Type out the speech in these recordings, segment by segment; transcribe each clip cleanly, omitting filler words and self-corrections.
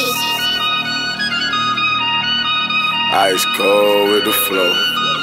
Ice cold with the flow.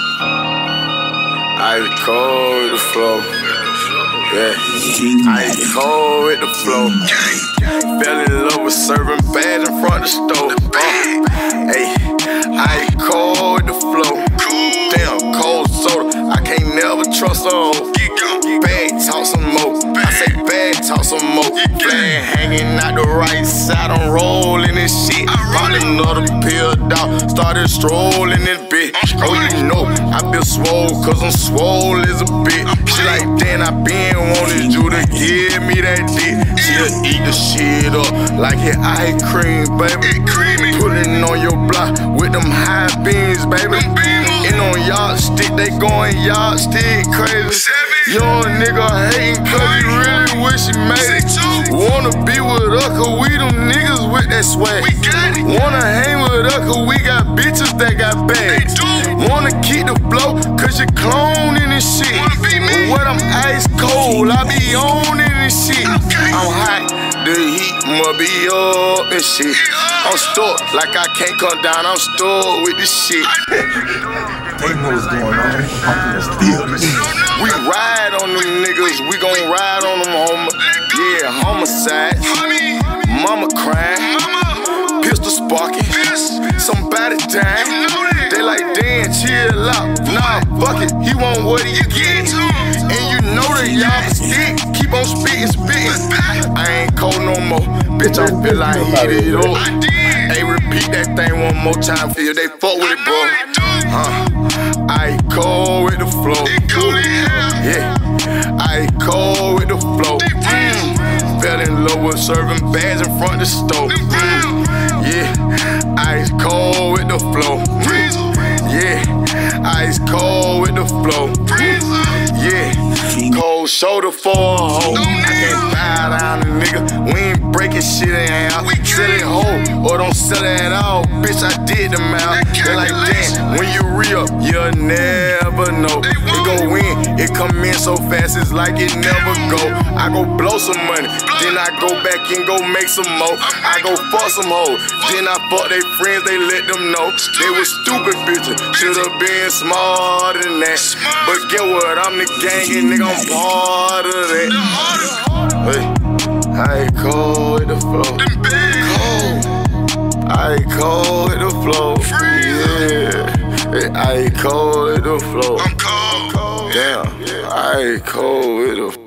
Ice cold with the flow. Yeah, ice cold with the flow. Fell in love with serving bad in front of the stove. Hey, ice cold with the flow. Damn, cold soda. I can't never trust a hoe. Bag talk some more. I say bag talk some more. Flag hanging out the right side. I'm rolling this shit. Found another pill dog. Started strolling this bitch. Oh, you know I been swole, cause I'm swole as a bitch. She like, damn, I been wanted you to give me that dick. She'll eat the shit up like it ice cream, baby. Putting on your block with them high beams, baby. And on yardstick, they going yardstick crazy. Young nigga hating cause he really wish he made it. Wanna be with us cause we them niggas with that swag. Wanna hang with us cause we got bitches that got bags. Wanna keep the flow cause you cloning and shit. But when I'm ice cold, I be on in this shit. I'm hot, the heat must be up and shit. I'm stuck like I can't come down, I'm stuck with this shit. They know what's going on. We ride on them niggas, we gon' ride on them homies. Yeah, homicide, mama crying, pistol sparking, somebody dying. They like, damn, chill out. Nah, fuck it, he want what he get. And you know that y'all stick, keep on spitting. I ain't cold no more, bitch, I feel like hit it up. Hey, repeat that thing one more time for you, they fuck with it, bro. I cold with the flow. Yeah, I cold with the flow. Fell in love with serving bags in front of the stove. Yeah, ice cold with the flow. Yeah, ice cold with the flow. Yeah, cold shoulder for a hoe. I can't bow down a nigga. We ain't breaking shit in half. Sell it whole or don't sell it at all. Bitch, I did them out. They like, damn, when you re-up, you'll never know. It go in, it come in so fast, it's like it never go. I go blow some money, then I go back and go make some more. I go fuck some hoes, then I fuck they friends, they let them know. They was stupid bitches, should've been smarter than that. But get what, I'm the gang and nigga, I'm part of that. Hey, I cold with the flow. I cold with the flow. Yeah, I cold with the flow. I'm cold. Damn, I cold with the flow.